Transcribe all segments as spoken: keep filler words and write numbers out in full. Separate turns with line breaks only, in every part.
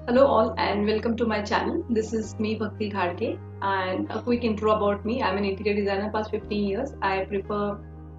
Hello all and welcome to my channel. This is me Bhakti Ghadge, and a quick intro about me. I'm an interior designer past fifteen years. I prefer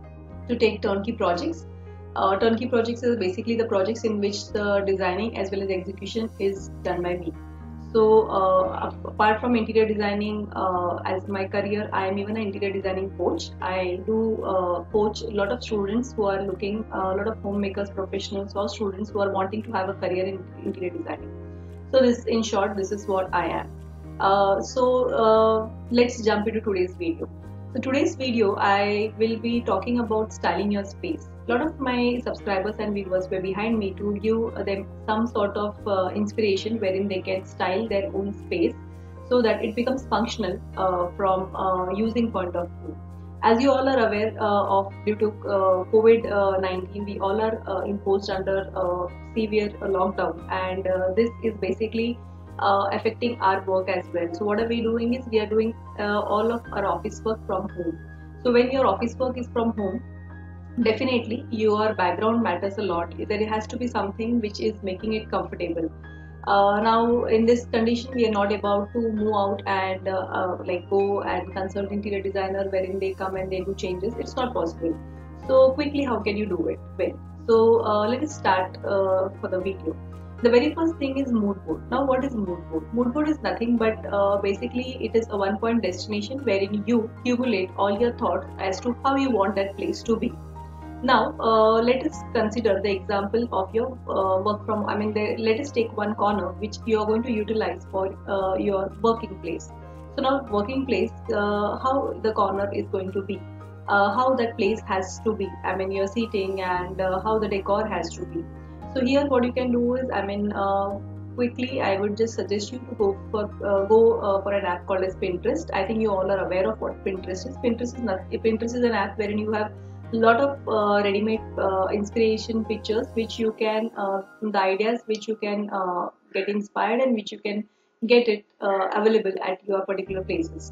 to take turnkey projects. Uh, turnkey projects are basically the projects in which the designing as well as execution is done by me. So uh, apart from interior designing uh, as my career, I am even an interior designing coach. I do uh, coach a lot of students who are looking, uh, a lot of homemakers, professionals or students who are wanting to have a career in interior designing. So this, in short, this is what I am. Uh, so uh, let's jump into today's video. So today's video, I will be talking about styling your space. A lot of my subscribers and viewers were behind me to give them some sort of uh, inspiration wherein they can style their own space so that it becomes functional uh, from uh, using point of view. As you all are aware uh, of, due to uh, COVID nineteen, we all are uh, imposed under uh, severe lockdown, and uh, this is basically uh, affecting our work as well. So what are we doing is we are doing uh, all of our office work from home. So when your office work is from home, definitely your background matters a lot. There has to be something which is making it comfortable. Uh, now in this condition we are not about to move out and uh, uh, like go and consult interior designer wherein they come and they do changes. It's not possible. So quickly, how can you do it? Well, so uh, let us start uh, for the video. The very first thing is mood board. Now what is mood board? Mood board is nothing but uh, basically it is a one point destination wherein you accumulate all your thoughts as to how you want that place to be. Now, uh, let us consider the example of your uh, work from, I mean, the, let us take one corner which you are going to utilize for uh, your working place. So now working place, uh, how the corner is going to be, uh, how that place has to be, I mean, your seating and uh, how the decor has to be. So here what you can do is, I mean, uh, quickly I would just suggest you to go for uh, go uh, for an app called as Pinterest. I think you all are aware of what Pinterest is. Pinterest is not, Pinterest is an app wherein you have lot of uh, ready-made uh, inspiration pictures which you can uh, the ideas which you can uh, get inspired and which you can get it uh, available at your particular places.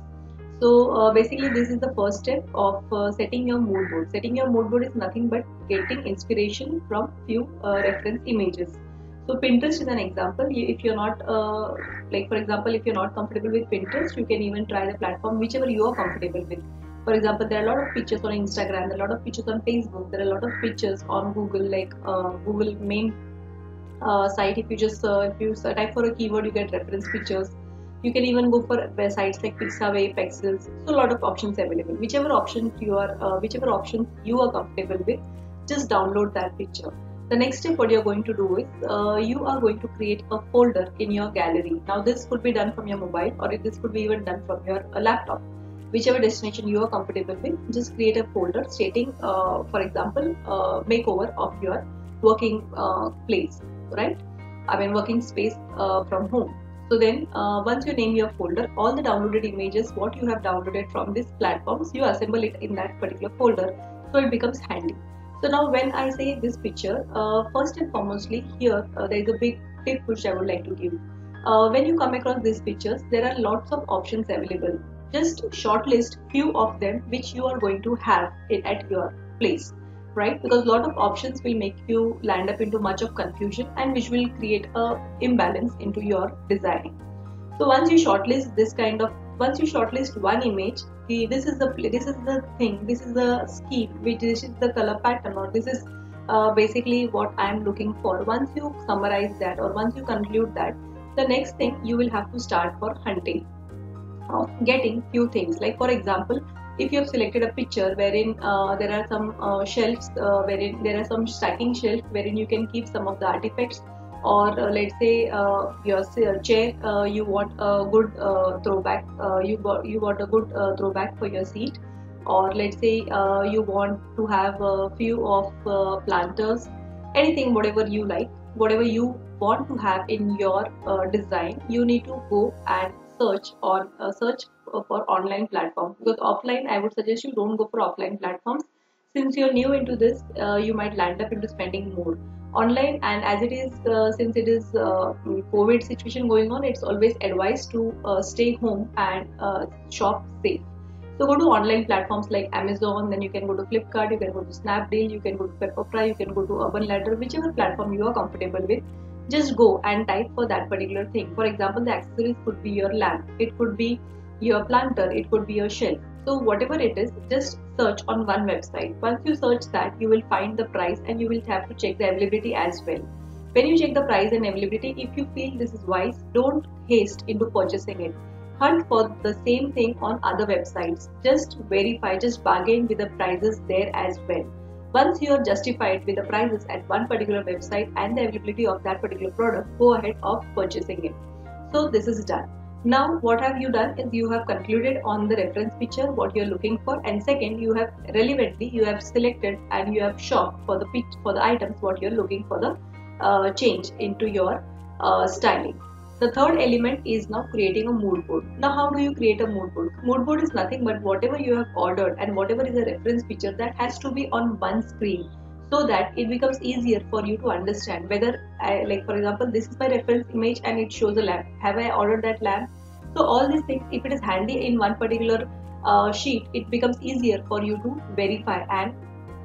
So uh, basically this is the first step of uh, setting your mood board. Setting your mood board is nothing but getting inspiration from few uh, reference images. So Pinterest is an example. If you're not uh, like for example if you're not comfortable with Pinterest, you can even try the platform whichever you are comfortable with. For example, there are a lot of pictures on Instagram, there are a lot of pictures on Facebook, there are a lot of pictures on Google, like uh, Google main uh, site. If you just uh, if you type for a keyword, you get reference pictures. You can even go for websites like Pixabay, Pexels. So a lot of options available. Whichever option you are, uh, whichever option you are comfortable with, just download that picture. The next step, what you're going to do is uh, you are going to create a folder in your gallery. Now this could be done from your mobile, or this could be even done from your uh, laptop. Whichever destination you are comfortable with, just create a folder stating, uh, for example, uh, makeover of your working uh, place, right? I mean, working space uh, from home. So then, uh, once you name your folder, all the downloaded images, what you have downloaded from these platforms, you assemble it in that particular folder, so it becomes handy. So now, when I say this picture, uh, first and foremostly, here uh, there is a big tip which I would like to give. Uh, when you come across these pictures, there are lots of options available. Just shortlist few of them which you are going to have it at your place, right? Because a lot of options will make you land up into much of confusion and which will create a imbalance into your designing. So once you shortlist this kind of, once you shortlist one image, the, this is the this is the thing, this is the scheme, which is the color pattern, or this is uh, basically what I am looking for. Once you summarize that, or once you conclude that, the next thing you will have to start for hunting of getting few things. Like for example, if you have selected a picture wherein uh, there are some uh, shelves, uh, wherein there are some stacking shelves wherein you can keep some of the artifacts, or uh, let's say uh, your chair, uh, you want a good uh, throwback, uh, you got you want a good uh, throwback for your seat, or let's say uh, you want to have a few of uh, planters, anything, whatever you like, whatever you want to have in your uh, design, you need to go and search on uh, search for online platforms. Because offline, I would suggest you don't go for offline platforms. Since you're new into this, uh, you might land up into spending more online, and as it is uh, since it is uh, COVID situation going on, it's always advised to uh, stay home and uh, shop safe. So go to online platforms like Amazon, then you can go to Flipkart, you can go to Snapdeal, you can go to Pepperfry, you can go to Urban Ladder, whichever platform you are comfortable with. just go and type for that particular thing. For example, the accessories could be your lamp, it could be your planter, it could be your shelf. So whatever it is, just search on one website. Once you search that, you will find the price and you will have to check the availability as well. When you check the price and availability, if you feel this is wise, don't haste into purchasing it. Hunt for the same thing on other websites. Just verify, just bargain with the prices there as well. Once you are justified with the prices at one particular website and the availability of that particular product, go ahead of purchasing it. So this is done. Now what have you done is you have concluded on the reference picture what you are looking for, and second, you have relevantly you have selected and you have shopped for the pitch for the items what you are looking for the uh, change into your uh, styling. The third element is now creating a mood board. Now how do you create a mood board? Mood board is nothing but whatever you have ordered and whatever is a reference picture that has to be on one screen, so that it becomes easier for you to understand whether I, like for example, this is my reference image and it shows a lamp. Have I ordered that lamp? So all these things, if it is handy in one particular uh, sheet, it becomes easier for you to verify and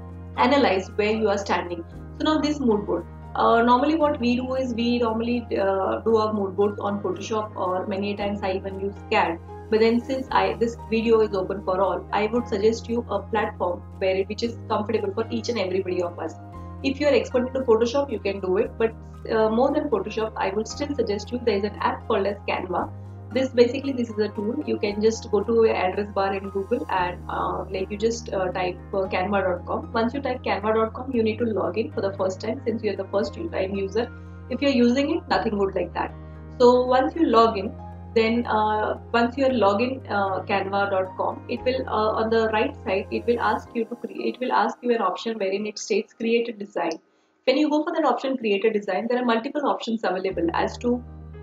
analyze where you are standing. So now this mood board. Uh, normally what we do is we normally uh, do our mood boards on Photoshop, or many times I even use C A D. But then since I this video is open for all, I would suggest you a platform where it, which is comfortable for each and everybody of us. If you are expert into Photoshop, you can do it, but uh, more than Photoshop, I would still suggest you there is an app called as Canva. This basically this is a tool. You can just go to your address bar in Google and uh, like you just uh, type uh, canva dot com. Once you type canva dot com, you need to log in for the first time since you are the first time user. If you are using it, nothing good like that. So once you log in, then uh, once you are login uh, canva dot com, it will uh, on the right side it will ask you to create. It will ask you an option wherein it states create a design. When you go for that option, create a design, there are multiple options available as to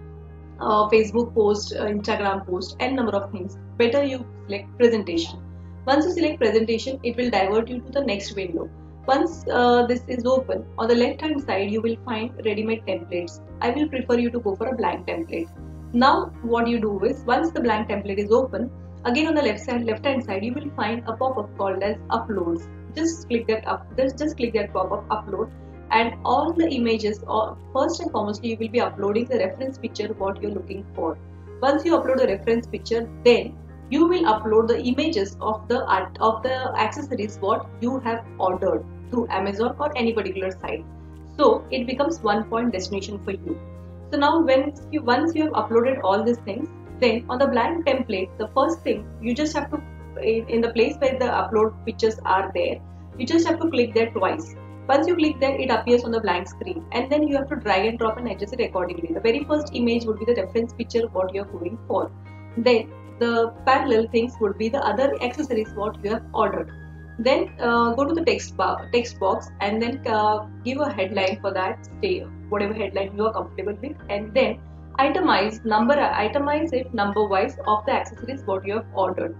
Uh, Facebook post, uh, Instagram post, and number of things. Better you select presentation. Once you select presentation, it will divert you to the next window. Once uh, this is open, on the left hand side you will find ready-made templates. I will prefer you to go for a blank template. Now what you do is, once the blank template is open, again on the left side left hand side you will find a pop-up called as uploads. Just click that up. Just, just click that pop-up upload. And all the images, or first and foremost, you will be uploading the reference picture what you're looking for. Once you upload the reference picture, then you will upload the images of the art of the accessories what you have ordered through Amazon or any particular site. So it becomes one point destination for you. So now when you once you have uploaded all these things, then on the blank template, the first thing you just have to in, in the place where the upload pictures are there, you just have to click that twice. Once you click that, it appears on the blank screen, and then you have to drag and drop and adjust it accordingly. The very first image would be the reference picture what you are going for. Then the parallel things would be the other accessories what you have ordered. Then uh, go to the text bar, text box, and then uh, give a headline for that. Stay whatever headline you are comfortable with, and then itemize number itemize it number wise of the accessories what you have ordered.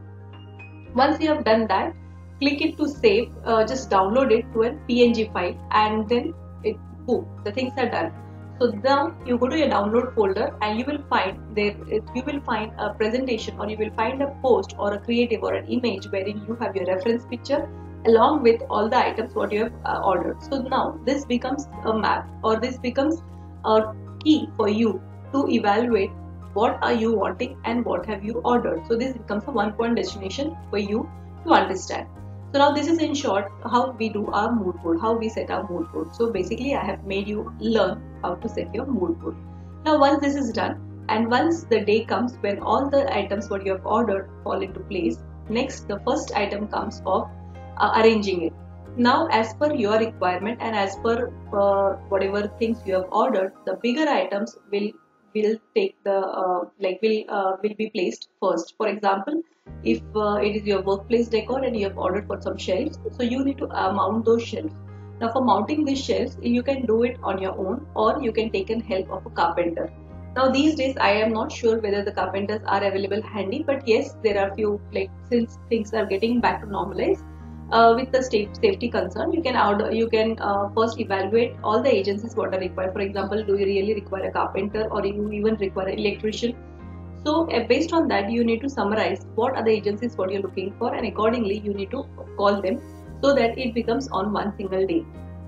Once you have done that, click it to save, uh, just download it to a P N G file, and then it boom, the things are done. So now you go to your download folder and you will find there you will find a presentation, or you will find a post or a creative or an image wherein you have your reference picture along with all the items what you have uh, ordered. So now this becomes a map, or this becomes a key for you to evaluate what are you wanting and what have you ordered. So this becomes a one point destination for you to understand. So now this is in short how we do our mood board, how we set our mood board. So basically I have made you learn how to set your mood board. Now once this is done, and once the day comes when all the items what you have ordered fall into place, next the first item comes of uh, arranging it. Now as per your requirement and as per uh, whatever things you have ordered, the bigger items will will take the uh, like will uh, will be placed first. For example, if uh, it is your workplace decor and you have ordered for some shelves, so you need to uh, mount those shelves. Now for mounting these shelves, you can do it on your own, or you can take in help of a carpenter. Now these days I am not sure whether the carpenters are available handy, but yes, there are few, like since things are getting back to normalize uh, with the safety concern, you can order, you can uh, first evaluate all the agencies what are required. For example, do you really require a carpenter, or you even require an electrician? So uh, based on that, you need to summarize what are the agencies what you're looking for, and accordingly you need to call them so that it becomes on one single day.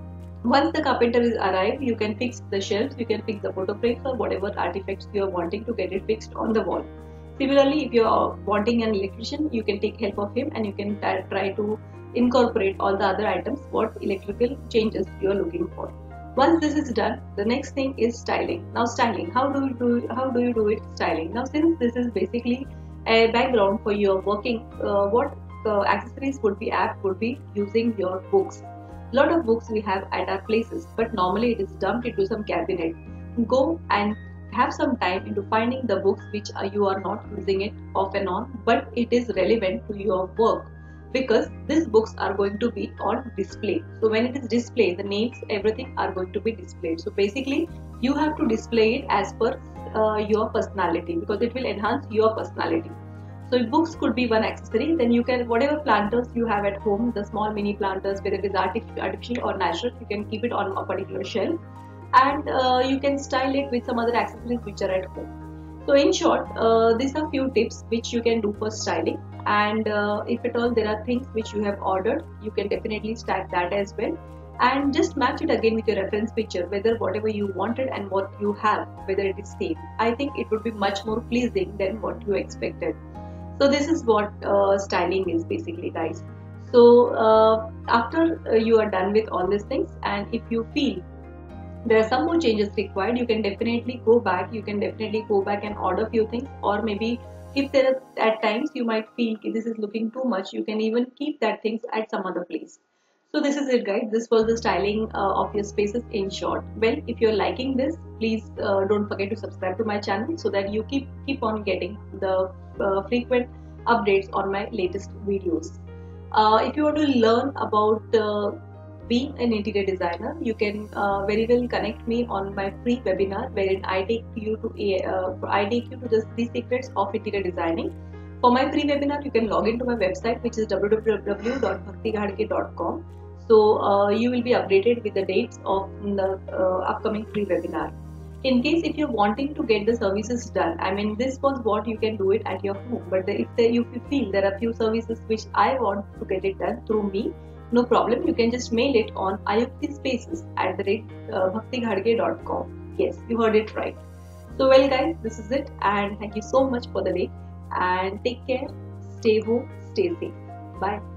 Once the carpenter is arrived, you can fix the shelves, you can fix the photo frames or whatever artifacts you are wanting to get it fixed on the wall. Similarly, if you are wanting an electrician, you can take help of him and you can try to incorporate all the other items, what electrical changes you are looking for. Once this is done, the next thing is styling. Now styling, how do you do, how do you do it styling? Now since this is basically a background for your working, uh, what uh, accessories would be apt would be using your books. A lot of books we have at our places, but normally it is dumped into some cabinet. Go and have some time into finding the books which uh, you are not using it off and on, but it is relevant to your work, because these books are going to be on display. So when it is displayed, the names, everything are going to be displayed. So basically you have to display it as per uh, your personality, because it will enhance your personality. So if books could be one accessory, then you can, whatever planters you have at home, the small mini planters, whether it is artificial or natural, you can keep it on a particular shelf, and uh, you can style it with some other accessories which are at home. So in short, uh, these are few tips which you can do for styling, and uh, if at all there are things which you have ordered, you can definitely stack that as well, and just match it again with your reference picture, whether whatever you wanted and what you have, whether it is same. I think it would be much more pleasing than what you expected. So this is what uh, styling is basically, guys. So uh, after uh, you are done with all these things, and if you feel there are some more changes required, you can definitely go back you can definitely go back and order few things, or maybe if there are at times you might feel this is looking too much, you can even keep that things at some other place. So this is it, guys. This was the styling uh, of your spaces in short. Well, if you're liking this, please uh, don't forget to subscribe to my channel so that you keep keep on getting the uh, frequent updates on my latest videos. Uh, if you want to learn about uh, being an interior designer, you can uh, very well connect me on my free webinar, wherein I take you to a, uh, I take you to the three secrets of interior designing. For my free webinar, you can log into my website, which is w w w dot bhakti ghadge dot com. So uh, you will be updated with the dates of the uh, upcoming free webinar. In case if you're wanting to get the services done, I mean this was what you can do it at your home, but the, if, the, if you feel there are few services which I want to get it done through me, no problem, you can just mail it on iuptspaces at the rate uh, bhakti ghadge dot com. Yes, you heard it right. So well, guys, this is it, and thank you so much for the day, and take care, stay home, stay safe. Bye.